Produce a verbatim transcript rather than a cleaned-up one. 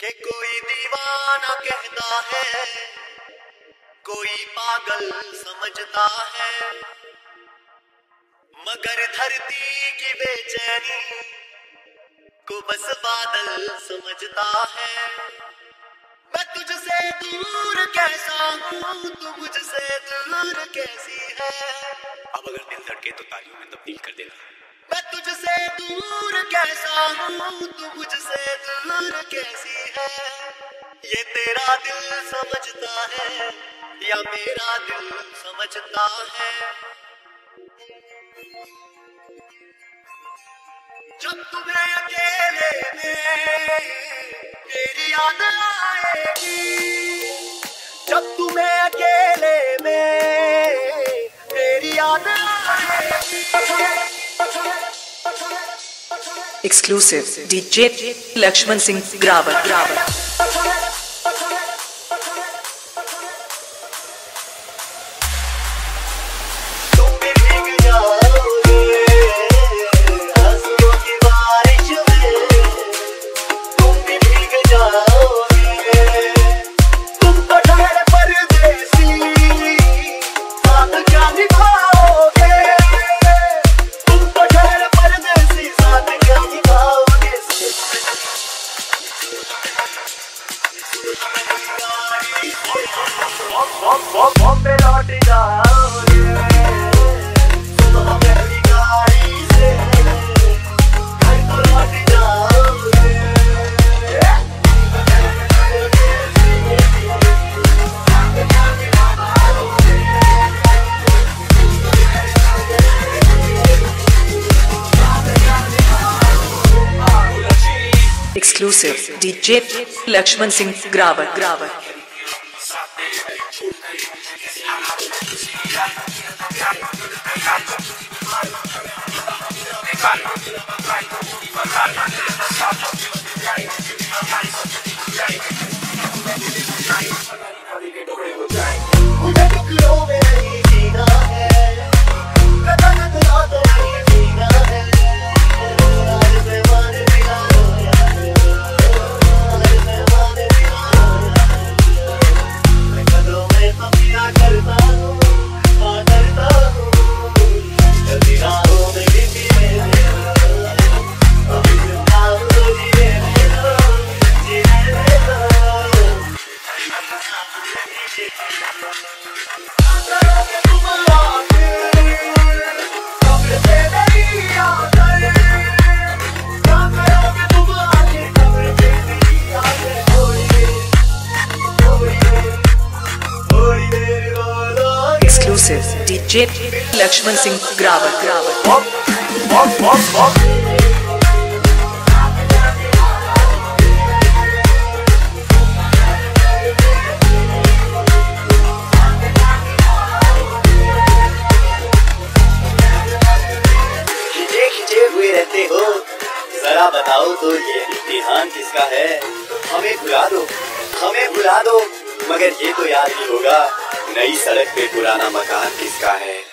कि कोई दीवाना कहता है, कोई पागल समझता है, मगर धरती की बेचैनी को बस बादल समझता है। मैं तुझसे दूर कैसा हूँ, तू मुझसे दूर कैसी है। अब अगर दिल धड़के तो तालियों में तब्दील कर देना। मैं तुझसे दूर कैसा हूँ, तू मुझसे दूर कैसी है। ये तेरा दिल समझता है या मेरा दिल समझता है। जब तुम्हें अकेले में मेरी याद आएगी, जब तुम्हें अकेले में मेरी याद आएगी। Exclusive D J Lakshman Singh Grawar Grawar Bombay लौट जाओगे, सुनो पहली गाड़ी से घर को लौट जाओगे। Exclusive D J Lakshman Singh Grawar Grawar मुझे टुकड़ों में नहीं जीना है, कदम कदम तो नहीं जीना है। आज मैं मान लिया, आज मैं मान लिया। मैं कदमों में पपिया करता हूँ, हाँ करता हूँ। जल्दी राहों में भी जीने दो, अभी जिंदा हूँ तो जीने दो, जीने दो। करोगे तुम आके, कब्र से नहीं आते। क्या करोगे तुम आके, कब्र से नहीं आते। थोड़ी थोड़ी थोड़ी देर बोलोगे। Exclusive D J Lakshman Singh Grawar Grawar बम बम बम बम। रहते हो जरा बताओ तो ये इम्तिहान किसका है। हमें भुला दो, हमें भुला दो, मगर ये तो याद ही होगा नई सड़क पे पुराना मकान किसका है।